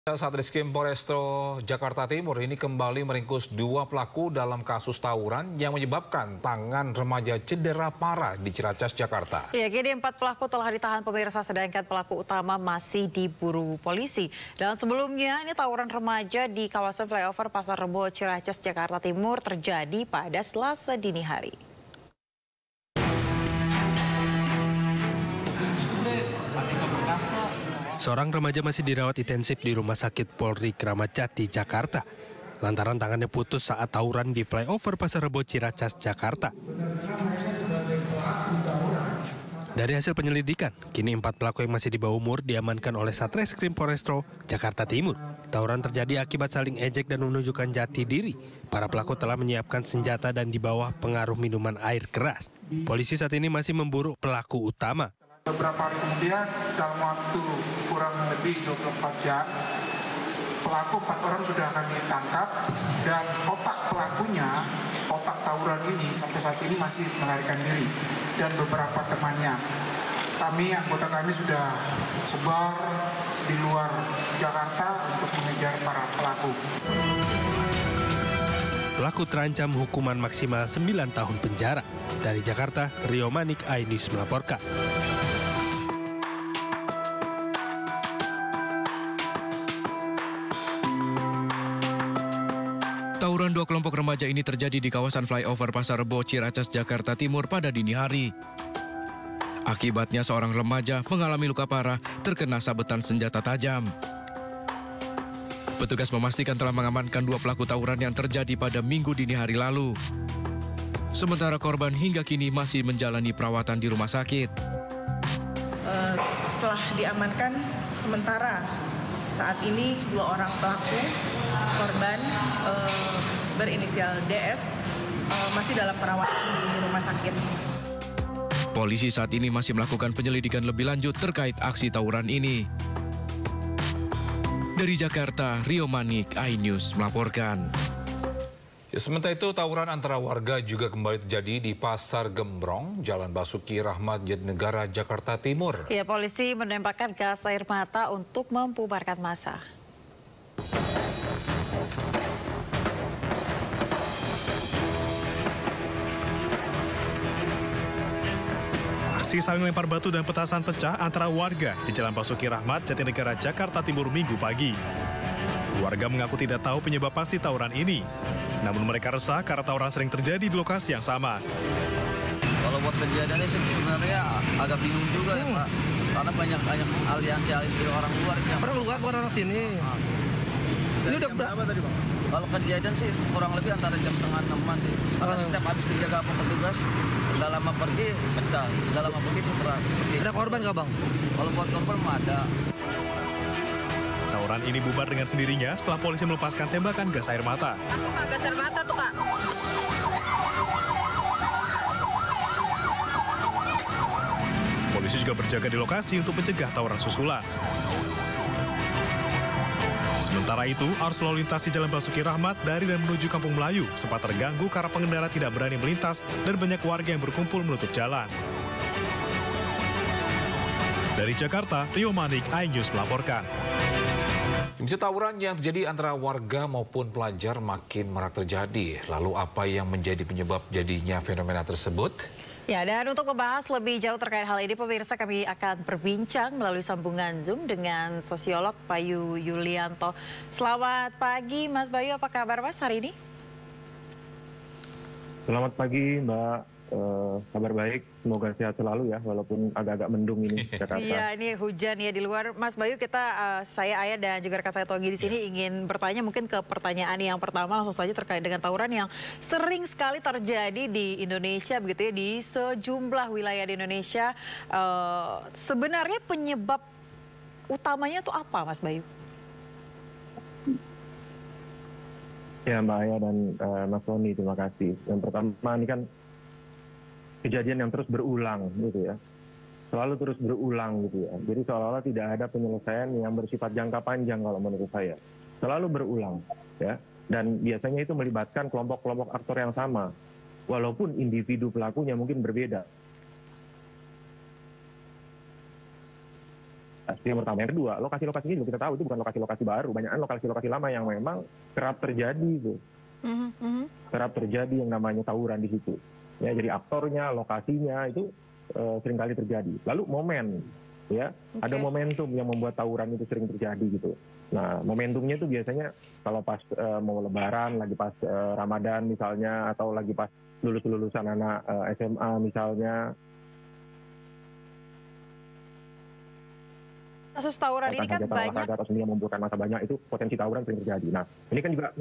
Satreskrim Polrestro Jakarta Timur ini kembali meringkus dua pelaku dalam kasus tawuran yang menyebabkan tangan remaja cedera parah di Ciracas, Jakarta. Ya, kini 4 pelaku telah ditahan pemirsa, sedangkan pelaku utama masih diburu polisi. Dan sebelumnya, ini tawuran remaja di kawasan flyover Pasar Rebo, Ciracas, Jakarta Timur terjadi pada Selasa dini hari. Seorang remaja masih dirawat intensif di Rumah Sakit Polri Kramat Jati, Jakarta, lantaran tangannya putus saat tawuran di flyover Pasar Rebo, Ciracas, Jakarta. Dari hasil penyelidikan, kini 4 pelaku yang masih di bawah umur diamankan oleh Satreskrim Polrestro Jakarta Timur. Tawuran terjadi akibat saling ejek dan menunjukkan jati diri. Para pelaku telah menyiapkan senjata dan di bawah pengaruh minuman air keras. Polisi saat ini masih memburu pelaku utama. Beberapa hari kemudian, dalam waktu kurang lebih 24 jam, pelaku 4 orang sudah akan ditangkap dan otak pelakunya, otak tawuran ini sampai saat ini masih melarikan diri dan beberapa temannya. Anggota kami sudah sebar di luar Jakarta untuk mengejar para pelaku. Pelaku terancam hukuman maksimal 9 tahun penjara. Dari Jakarta, Rio Manik, iNews melaporkan. Tawuran dua kelompok remaja ini terjadi di kawasan flyover Pasar Rebo, Ciracas, Jakarta Timur pada dini hari. Akibatnya seorang remaja mengalami luka parah terkena sabetan senjata tajam. Petugas memastikan telah mengamankan 2 pelaku tawuran yang terjadi pada Minggu dini hari lalu. Sementara korban hingga kini masih menjalani perawatan di rumah sakit. Telah diamankan sementara saat ini 2 orang pelaku korban berinisial DS masih dalam perawatan di rumah sakit. Polisi saat ini masih melakukan penyelidikan lebih lanjut terkait aksi tawuran ini. Dari Jakarta, Rio Manik, iNews melaporkan. Ya, sementara itu, tawuran antara warga juga kembali terjadi di Pasar Gembrong, Jalan Basuki Rahmat, Jatinegara, Jakarta Timur. Ya, polisi menembakkan gas air mata untuk membubarkan massa. Aksi saling lempar batu dan petasan pecah antara warga di Jalan Basuki Rahmat, Jatinegara, Jakarta Timur Minggu pagi. Warga mengaku tidak tahu penyebab pasti tawuran ini. Namun mereka resah karena tawuran sering terjadi di lokasi yang sama. Kalau buat kejadiannya sebenarnya agak bingung juga ya Pak. Karena banyak aliansi orang luar. Orang sini. Ini udah berapa tadi Bang? Kalau kejadian sih kurang lebih antara jam 5:30 deh. Karena setiap habis kerja kapal petugas, udah lama pergi, pecah. Udah lama pergi seperti. Ada korban nggak Bang? Kalau buat korban mah ada. Tawuran ini bubar dengan sendirinya setelah polisi melepaskan tembakan gas air mata. Masuk Kak, gas air mata tuh Kak. Polisi juga berjaga di lokasi untuk mencegah tawuran susulan. Sementara itu, arus lalu lintas di Jalan Basuki Rahmat dari dan menuju Kampung Melayu sempat terganggu karena pengendara tidak berani melintas dan banyak warga yang berkumpul menutup jalan. Dari Jakarta, Rio Manik, iNews melaporkan. Isu tawuran yang terjadi antara warga maupun pelajar makin marak terjadi. Lalu apa yang menjadi penyebab jadinya fenomena tersebut? Ya, dan untuk membahas lebih jauh terkait hal ini, pemirsa, kami akan berbincang melalui sambungan Zoom dengan sosiolog Bayu Yulianto. Selamat pagi Mas Bayu, apa kabar Mas hari ini? Selamat pagi Mbak. Kabar baik, semoga sehat selalu ya, walaupun agak-agak mendung ini Jakarta. Iya, ini hujan ya di luar. Mas Bayu, saya Ayah dan juga rekan saya Togi di sini ingin bertanya mungkin ke pertanyaan yang pertama langsung saja terkait dengan tawuran yang sering sekali terjadi di Indonesia, begitu ya, di sejumlah wilayah di Indonesia. Sebenarnya penyebab utamanya itu apa, Mas Bayu? Ya Mbak Ayah dan Mas Tony, terima kasih. Yang pertama ini kan kejadian yang terus berulang gitu ya, selalu terus berulang gitu ya. Jadi seolah-olah tidak ada penyelesaian yang bersifat jangka panjang kalau menurut saya. Selalu berulang ya, dan biasanya itu melibatkan kelompok-kelompok aktor yang sama, walaupun individu pelakunya mungkin berbeda. Yang pertama. Yang kedua, lokasi-lokasinya juga kita tahu itu bukan lokasi-lokasi baru. Banyak lokasi-lokasi lama yang memang kerap terjadi itu. Kerap terjadi yang namanya tawuran di situ. Ya, jadi aktornya, lokasinya itu seringkali terjadi. Lalu momen, ya, ada momentum yang membuat tawuran itu sering terjadi gitu. Nah, momentumnya itu biasanya kalau pas mau Lebaran, lagi pas Ramadan misalnya, atau lagi pas lulusan anak SMA misalnya. Kasus tawuran ini kan banyak. Atau sendiri yang membutuhkan masa banyak, itu potensi tawuran sering terjadi. Nah, ini kan juga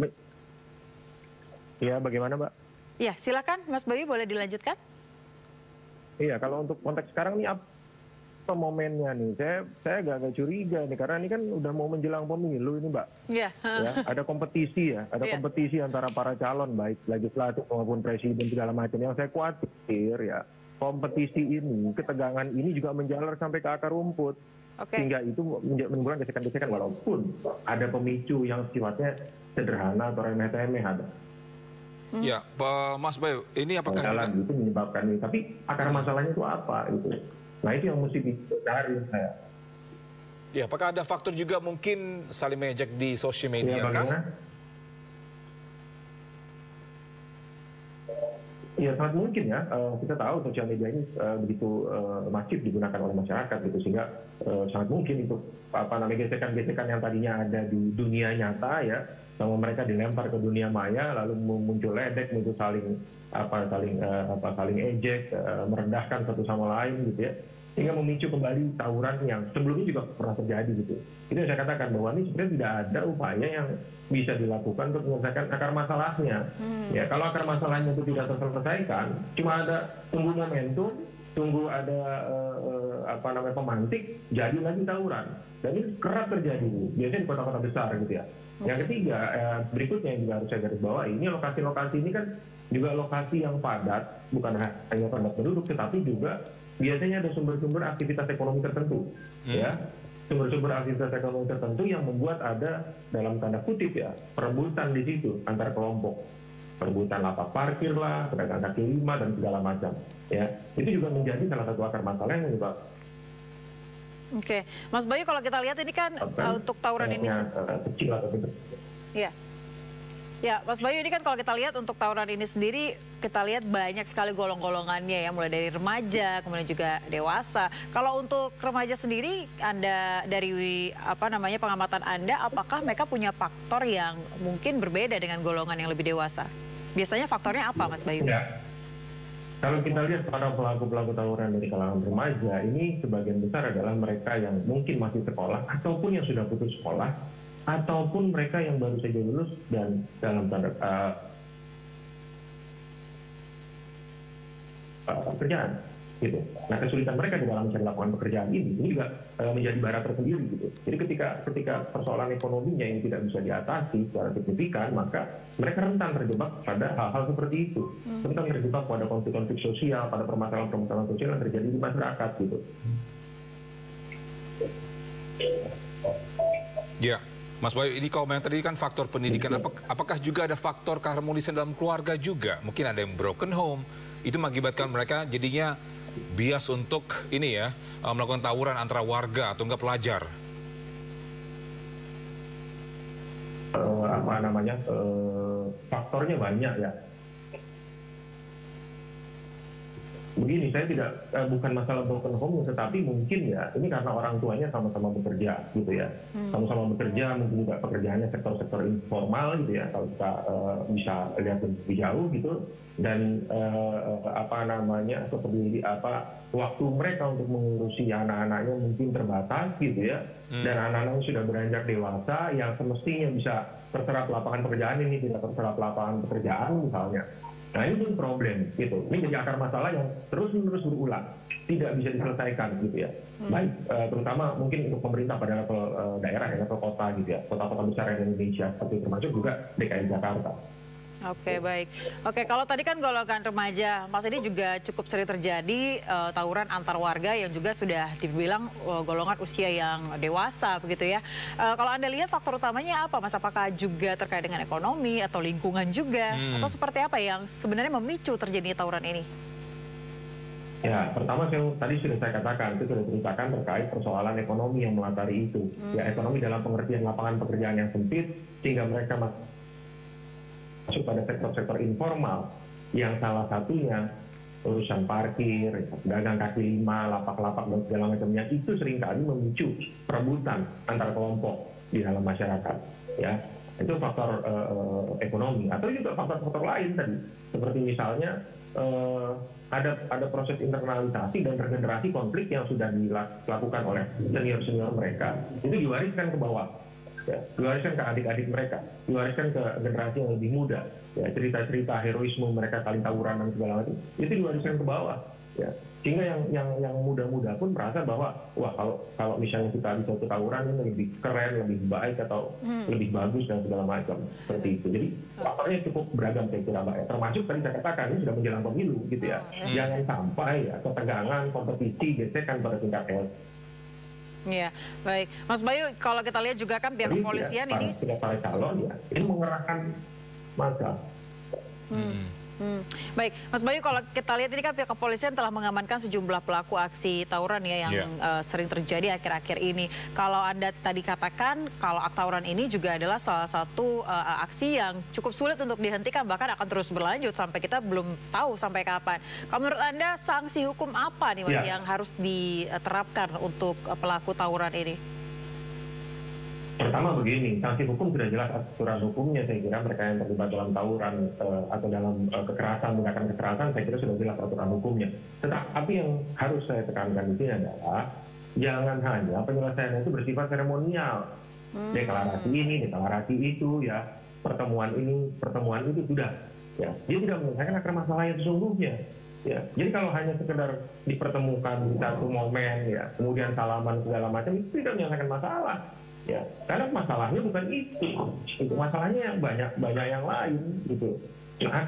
ya, bagaimana, Mbak? Ya, silakan Mas Bayu, boleh dilanjutkan? Iya, kalau untuk konteks sekarang nih apa momennya nih? Saya agak curiga nih, karena ini kan udah mau menjelang pemilu ini, Mbak. Iya. Ya, ada kompetisi ya, ada kompetisi antara para calon, baik legislatif maupun presiden segala macam. Yang saya khawatir ya, kompetisi ini, ketegangan ini juga menjalar sampai ke akar rumput. Sehingga itu menimbulkan gesekan-gesekan, walaupun ada pemicu yang sifatnya sederhana atau remeh-temeh ada. Ya, Mas Bayu, ini apakah itu menyebabkan ini? Tapi akar masalahnya itu apa itu? Nah, itu yang mesti dicari saya. Ya, apakah ada faktor juga mungkin saling mengejek di sosial media kah? Ya, sangat mungkin ya. Kita tahu sosial media ini begitu masif digunakan oleh masyarakat gitu, sehingga sangat mungkin itu gesekan-gesekan yang tadinya ada di dunia nyata ya, sama mereka dilempar ke dunia maya, lalu muncul ledek, itu saling ejek, merendahkan satu sama lain gitu ya, sehingga memicu kembali tawuran yang sebelumnya juga pernah terjadi gitu. Itu yang saya katakan, bahwa ini sebenarnya tidak ada upaya yang bisa dilakukan untuk menyelesaikan akar masalahnya. Ya, kalau akar masalahnya itu tidak terselesaikan, cuma ada tunggu momentum, tunggu ada pemantik, jadi lagi tawuran. Dan ini kerap terjadi, biasanya di kota-kota besar gitu ya. Yang ketiga, berikutnya yang juga harus saya garis bawahi, ini lokasi-lokasi ini kan juga lokasi yang padat, bukan hanya padat penduduk, tetapi juga biasanya ada sumber-sumber aktivitas ekonomi tertentu, ya, sumber-sumber aktivitas ekonomi tertentu yang membuat ada dalam tanda kutip ya perebutan di situ antar kelompok, perebutan lapak parkir lah, pedagang kaki lima dan segala macam, ya, itu juga menjadi salah satu akar masalah yang juga. Oke, Mas Bayu, kalau kita lihat ini kan untuk tawuran ini kecil atau besar. Iya. Ya, Mas Bayu, ini kan kalau kita lihat untuk tawuran ini sendiri, kita lihat banyak sekali golong-golongannya ya, mulai dari remaja, kemudian juga dewasa. Kalau untuk remaja sendiri, Anda dari pengamatan Anda, apakah mereka punya faktor yang mungkin berbeda dengan golongan yang lebih dewasa? Biasanya faktornya apa, Mas Bayu? Ya. Kalau kita lihat para pelaku-pelaku tawuran dari kalangan remaja, ini sebagian besar adalah mereka yang mungkin masih sekolah, ataupun yang sudah putus sekolah, ataupun mereka yang baru saja lulus dan dalam tanda pekerjaan gitu. Nah, kesulitan mereka di dalam mencari lapangan pekerjaan ini juga menjadi bara tersendiri gitu. Jadi ketika persoalan ekonominya ini tidak bisa diatasi secara signifikan, maka mereka rentan terjebak pada hal-hal seperti itu. Rentan terjebak pada konflik-konflik sosial, pada permasalahan-permasalahan sosial yang terjadi di masyarakat gitu. Ya, Mas Bayu, ini kalau yang tadi kan faktor pendidikan, apakah juga ada faktor keharmonisan dalam keluarga juga? Mungkin ada yang broken home, itu mengakibatkan mereka jadinya bias untuk ini ya, melakukan tawuran antara warga atau enggak pelajar. Faktornya banyak ya. Begini, saya tidak bukan masalah broken home, tetapi mungkin ya ini karena orang tuanya sama-sama bekerja gitu ya, sama-sama bekerja, mungkin juga pekerjaannya sektor-sektor informal gitu ya, kalau kita bisa lihat lebih jauh gitu, dan waktu mereka untuk mengurusi anak-anaknya mungkin terbatas gitu ya, dan anak-anaknya sudah beranjak dewasa yang semestinya bisa terserap lapangan pekerjaan, ini tidak terserap lapangan pekerjaan misalnya. Nah, ini pun problem gitu. Ini jadi akar masalah yang terus-menerus berulang, tidak bisa diselesaikan gitu ya. Baik, terutama mungkin untuk pemerintah pada level daerah ya, level kota gitu ya, kota-kota besar di Indonesia, seperti termasuk juga DKI Jakarta. Oke, baik. Oke, kalau tadi kan golongan remaja, Mas, ini juga cukup sering terjadi tawuran antar warga yang juga sudah dibilang golongan usia yang dewasa begitu ya. Kalau Anda lihat faktor utamanya apa, Mas? Apakah juga terkait dengan ekonomi atau lingkungan juga? Atau seperti apa yang sebenarnya memicu terjadinya tawuran ini? Ya, pertama tadi sudah saya katakan, itu sudah ceritakan terkait persoalan ekonomi yang melatari itu. Ya, ekonomi dalam pengertian lapangan pekerjaan yang sempit, sehingga mereka masuk pada sektor-sektor informal, yang salah satunya urusan parkir, dagang kaki lima, lapak-lapak, dan segala macamnya, itu seringkali memicu perebutan antar kelompok di dalam masyarakat. Ya, itu faktor ekonomi, atau juga faktor-faktor lain tadi, seperti misalnya ada proses internalisasi dan regenerasi konflik yang sudah dilakukan oleh senior-senior mereka, itu diwariskan ke bawah, ya, diwariskan ke adik-adik mereka, diwariskan ke generasi yang lebih muda, ya, cerita-cerita heroisme mereka saling tawuran dan segala macam, itu diwariskan ke bawah, ya, sehingga yang muda-muda pun merasa bahwa wah kalau misalnya kita bisa tawuran ini lebih keren, lebih baik atau lebih bagus dan segala macam seperti itu. Jadi faktornya cukup beragam saya kira, Mbak. Termasuk tadi saya katakan ini sudah menjelang pemilu gitu ya. Jangan sampai ya ketegangan, kompetisi, gesekan pada tingkat elit. Iya, baik. Mas Bayu, kalau kita lihat juga kan pihak kepolisian ya, ini para calon ya ini mengerahkan massa. Baik, Mas Bayu, kalau kita lihat ini kan pihak kepolisian telah mengamankan sejumlah pelaku aksi tawuran ya yang sering terjadi akhir-akhir ini. Kalau Anda tadi katakan kalau tawuran ini juga adalah salah satu aksi yang cukup sulit untuk dihentikan, bahkan akan terus berlanjut sampai kita belum tahu sampai kapan. Kalau menurut Anda sanksi hukum apa nih Mas yang harus diterapkan untuk pelaku tawuran ini? Pertama begini, sanksi hukum sudah jelas aturan hukumnya, saya kira mereka yang terlibat dalam tawuran atau dalam kekerasan, menggunakan kekerasan, saya kira sudah jelas aturan hukumnya. Tetapi yang harus saya tekankan di sini adalah jangan hanya penyelesaiannya itu bersifat seremonial, deklarasi ini, deklarasi itu, ya, pertemuan ini, pertemuan itu sudah, ya, dia tidak menyelesaikan akar masalah yang sesungguhnya. Ya, jadi kalau hanya sekedar dipertemukan di satu momen, ya, kemudian salaman segala macam, itu tidak menyelesaikan masalah. Ya, karena masalahnya bukan itu masalahnya yang banyak yang lain gitu. Nah,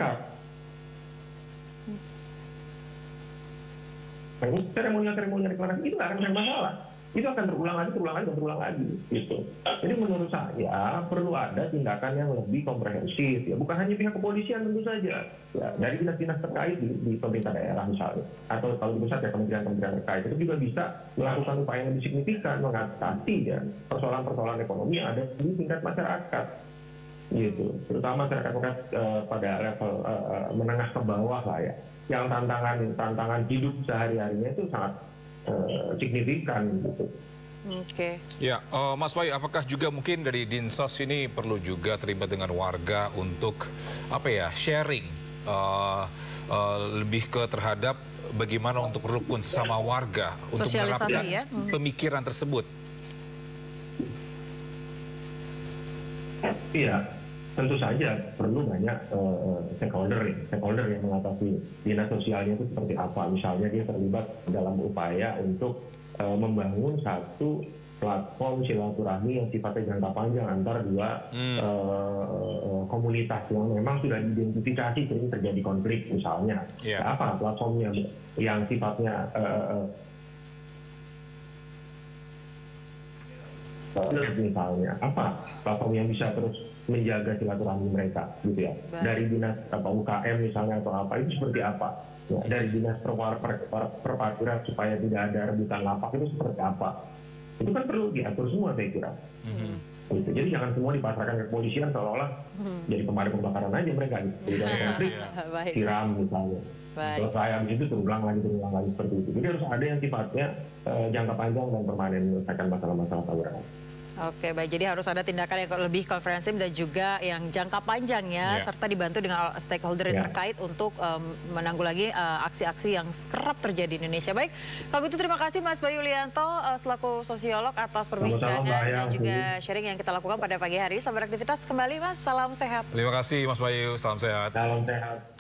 seremonial deklarasi itu akan ada masalah. Itu akan terulang lagi gitu. Jadi menurut saya perlu ada tindakan yang lebih komprehensif, ya, bukan hanya pihak kepolisian tentu saja, ya, dari dinas-dinas terkait di pemerintah daerah misalnya, atau kalau di pusat ya kementerian-kementerian terkait itu juga bisa melakukan upaya yang lebih signifikan mengatasi ya persoalan-persoalan ekonomi yang ada di tingkat masyarakat gitu, terutama masyarakat pada level menengah ke bawah lah ya, yang tantangan hidup sehari-harinya itu sangat signifikan gitu. Oke. Ya, Mas Bayu, apakah juga mungkin dari Dinsos ini perlu juga terlibat dengan warga untuk apa ya sharing lebih ke terhadap bagaimana untuk rukun sama warga untuk menerapkan pemikiran tersebut? Iya. Tentu saja perlu banyak stakeholder yang mengatasi dinas sosialnya itu seperti apa. Misalnya dia terlibat dalam upaya untuk membangun satu platform silaturahmi yang sifatnya jangka panjang antar dua komunitas yang memang sudah diidentifikasi sering terjadi konflik misalnya. Apa platformnya yang sifatnya misalnya apa platform yang bisa terus menjaga silaturahmi mereka gitu ya. Dari dinas UKM misalnya atau apa itu seperti apa ya, dari dinas perparkiran supaya tidak ada rebutan lapak itu seperti apa, itu kan perlu diatur semua saya kira. Gitu. Jadi jangan semua dipasarkan ke kepolisian seolah-olah jadi pemadam kebakaran aja mereka gitu. Jadi ada konflik siram misalnya, selesai habis itu terulang lagi seperti itu. Jadi harus ada yang sifatnya jangka panjang dan permanen menyelesaikan masalah-masalah tawuran. Oke, baik. Jadi harus ada tindakan yang lebih komprehensif dan juga yang jangka panjang ya, serta dibantu dengan stakeholder yang terkait untuk menanggulangi aksi-aksi yang kerap terjadi di Indonesia. Baik, kalau begitu terima kasih Mas Bayu Lianto selaku sosiolog atas perbincangan dan juga sharing yang kita lakukan pada pagi hari. Selamat beraktivitas kembali Mas, salam sehat. Terima kasih Mas Bayu, salam sehat. Salam sehat.